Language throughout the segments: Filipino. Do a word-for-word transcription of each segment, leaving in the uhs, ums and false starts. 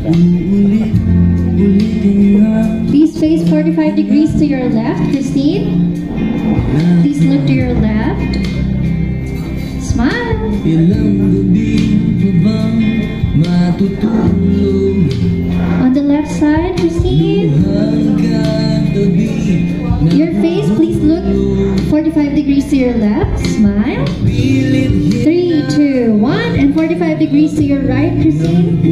ka. Please face forty-five degrees to your left, Christine. Please look to your left. Smile. On the left side, Christine. Your face, please look forty-five degrees to your left. Smile. Three, two, one, and forty-five degrees to your right, Christine.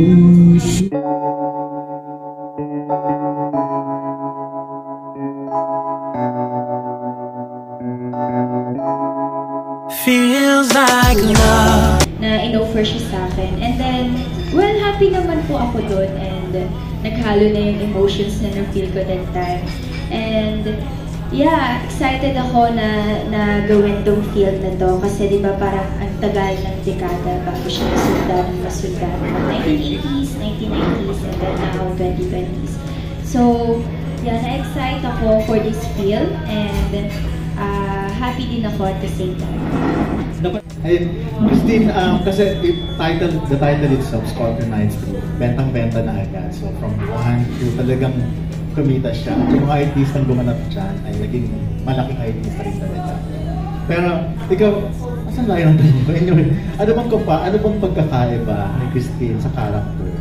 Feels like love. Na in-offer siya sa akin. And then, well, happy naman po ako doon. And naghalo na yung emotions na na-feel ko that time. And yeah, excited ako na, na gawin tong field na to. Kasi di ba parang ang tagal ng dekada bago siya nasundan, nasundan. nineteen eighties, nineteen nineties, and then now twenty twenties. So, yeah, na-excite ako for this field. And uh, happy din ako at the same time. Hey, Christine, um, kasi the title, the title itself, Scorpio Nights two, bentang-benta na agad. So from one to talagang kumita siya. At yung mga artistang gumanap dyan ay naging malaking artista rin talaga. Pero ikaw, asan layo ng tanong ko? Anyway, ano bang kumpa, ano bang pagkakaiba ni Christine sa character?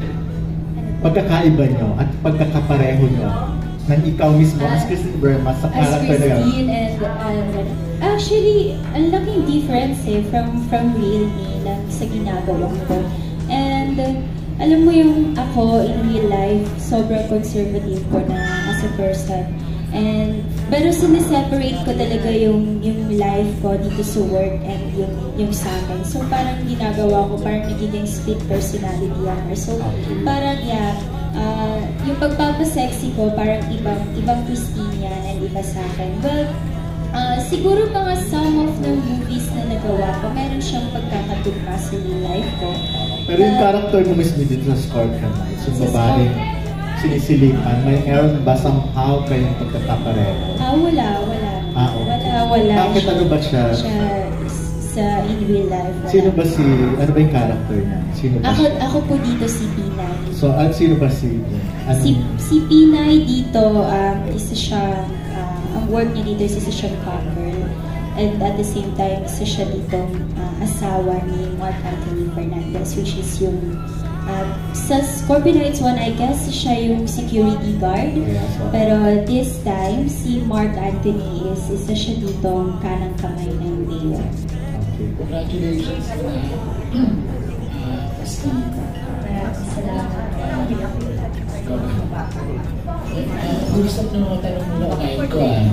Pagkakaiba nyo at pagkakapareho nyo ng ikaw mismo as Christine Bermas sa character na As Christine and, and actually, ang laking difference eh from from real me lang sa ginagawa ko. And uh, alam mo yung ako in real life, sobrang conservative ko na as a person. And pero sineseparate ko talaga yung yung life ko dito sa work and yung yung sa akin. So parang ginagawa ko, parang nagiging split personality ako. So parang yeah, uh, yung pagpapasexy ko parang ibang ibang Christine yan and iba sa akin. Well, uh, siguro mga some of the movies na nagawa ko, meron siyang pagkakatugma sa real life ko. Pero yung character mo mismo dito sa Scorpio Nights, yung babae sinisilipan, may meron ba somehow kayong pagkakapareho? Ah, wala, wala. Ah, okay. Wala, wala. Bakit ano ba siya? Siya sa in real life. Wala. Sino ba si, ano ba yung character niya? Sino ba Ako, siya? ako po dito si Pinay. So, at sino ba si, ano? Si, si Pinay dito, um, isa siya, uh, ang work niya dito is isa siyang cover. And at the same time, isa siya dito uh, asawa ni Mark Anthony Fernandez, which is yung Uh, sa Scorpio Nights one, I guess, siya yung security guard. Yeah, so. Pero this time, si Mark Anthony is isa siya dito kanang kamay ng mayor. Okay. Congratulations na uh, Christine. Salamat. Gusto na mga tanong muna unahin ko ah.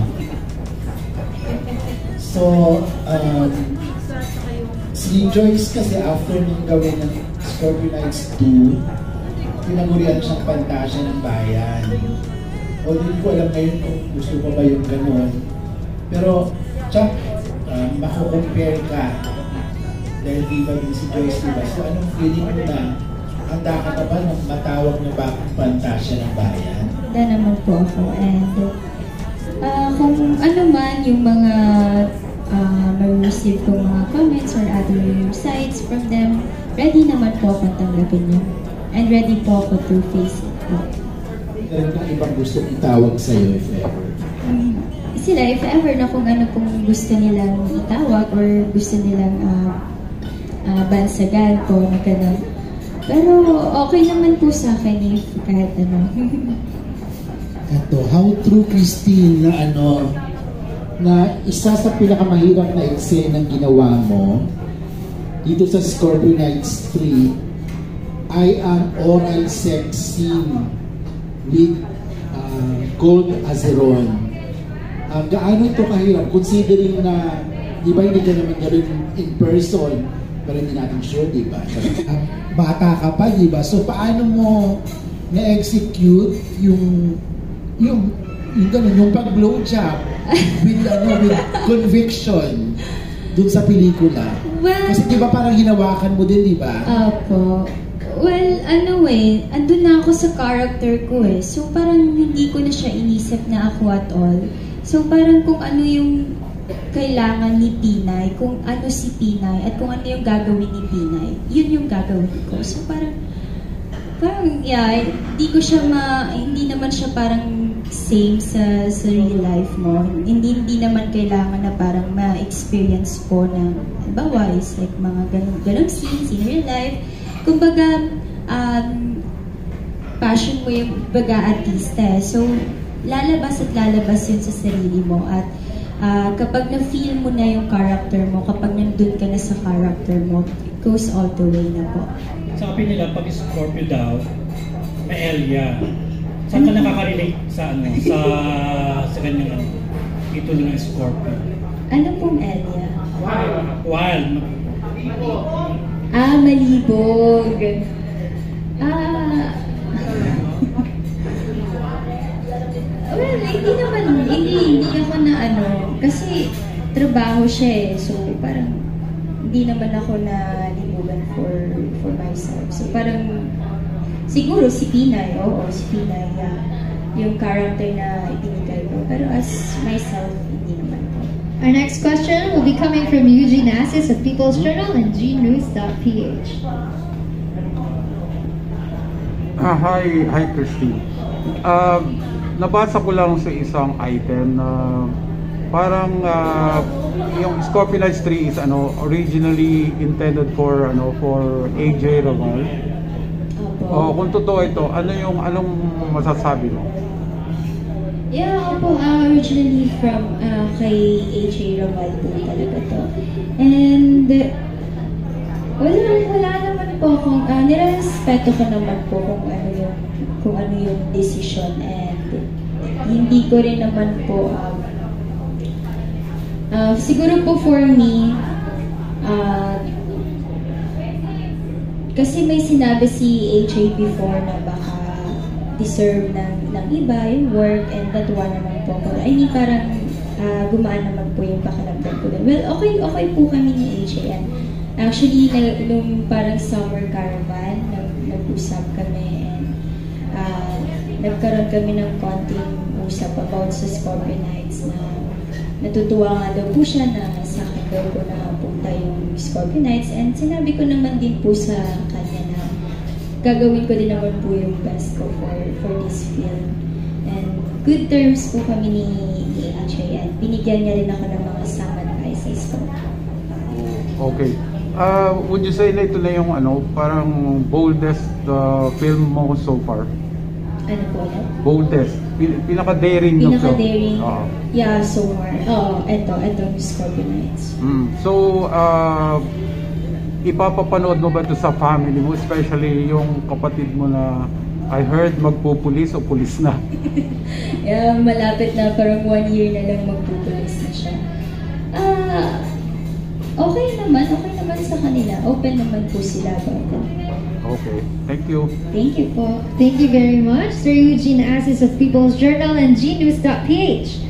So, um, si Joyce kasi after nung gawin ng Scorpio Nights two, tinagurian siyang pantasya ng bayan. O hindi ko alam ngayon kung gusto pa ba yung gano'n. Pero, Chuck, uh, mako-compare ka dahil diba din si Joyce, diba? So, anong feeling mo na handa ka na ba ng matawag na ba pantasya ng bayan? Handa naman po ako. And uh, kung ano man yung mga uh, ma-receive kong mga comments or other sites from them, ready naman po akong tanggapin yun. And ready po ako to face it po. Meron kang ibang gusto itawag sa'yo if ever? Um, sila, if ever na kung ano pong gusto nilang itawag or gusto nilang uh, uh, bansagan po na gano'n. Pero okay naman po sa akin if kahit ano. Ito, how true Christine na ano, na isa sa pinakamahirap na eksena ng ginawa mo dito sa Scorpio Nights three ay ang oral sex scene with uh, Gold Azeron. Uh, gaano ito kahirap considering na di ba hindi ka naman gawin in person pero hindi natin sure, di ba? Uh, bata ka pa, di ba? So paano mo na-execute yung yung yung ganun, yung pag-blowjob with, ano, with conviction dun sa pelikula. Well, kasi di ba parang hinawakan mo din, di ba? Opo. Well, ano eh, andun na ako sa character ko eh. So parang hindi ko na siya inisip na ako at all. So parang kung ano yung kailangan ni Pinay, kung ano si Pinay, at kung ano yung gagawin ni Pinay, yun yung gagawin ko. So parang, Parang, yeah, hindi ko siya ma, hindi naman siya parang same sa, sa real life mo. Hindi, hindi naman kailangan na parang ma-experience ko na, halimbawa, is like mga ganun, ganun scenes in real life. Kumbaga, um, passion mo yung baga artista. So, lalabas at lalabas yun sa sarili mo. At uh, kapag na-feel mo na yung character mo, kapag nandun ka na sa character mo, it goes all the way na po. Sabi nila, pag Scorpio daw, may Elia. Saan ka nakaka-relate sa ano, sa sa kanyang ano, ito ng Scorpio? Ano pong Elia? Wild. Ah, malibog. Ah... well, hindi naman, hindi, hindi ako na ano, kasi trabaho siya eh, so parang hindi naman ako na libugan for for myself. So parang, siguro si Pinay, oo, si Pinay, yeah, yung character na ibinigay ko, pero as myself, hindi naman po. Our next question will be coming from Eugene Assis of People's Journal and g news dot p h. Ah, hi, hi Christine. Uh, nabasa ko lang sa isang item na parang uh, yung Scorpio Nights three is ano originally intended for ano for A J Raval. Oh, kung totoo ito, ano yung anong masasabi mo? Yeah, ako po, uh, originally from uh, kay A J Raval po talaga to. And uh, wala, wala naman po kung, uh, nirespeto ko naman po kung ano yung, kung ano yung decision, and hindi ko rin naman po, um, uh, siguro po for me, uh, kasi may sinabi si A J before na baka deserve ng, ng iba yung work, and natuwa naman po ako. I mean, parang uh, gumaan naman po yung pakiramdam ko din. Well, okay, okay po kami ni A J. And actually, na, nung parang summer caravan, nag, nag-usap kami, and uh, nagkaroon kami ng konting usap about sa Scorpio Nights na natutuwa nga daw po siya na sa akin daw po nakapunta yung Scorpio Nights, and sinabi ko naman din po sa kanya na gagawin ko din naman po yung best ko for for this film. And good terms po kami ni, ni A J, and binigyan niya rin ako ng mga sacrifices ko. Okay. Uh, would you say na ito na yung ano, parang boldest uh, film mo so far? Ano po yan? Boldest. Pin pinaka-daring na film. Pinaka-daring. Uh, yeah, so far. Oo, eto, eto, Scorpio Nights. Mm. So, uh, ipapapanood mo ba ito sa family mo, especially yung kapatid mo na I heard magpupulis o pulis na? Yeah, malapit na, parang one year na lang magpupulis na siya. Ah, okay naman, okay naman sa kanila. Open naman po sila about that. Okay, thank you. Thank you po. Thank you very much, Sir Eugene Assis of People's Journal and g news dot p h.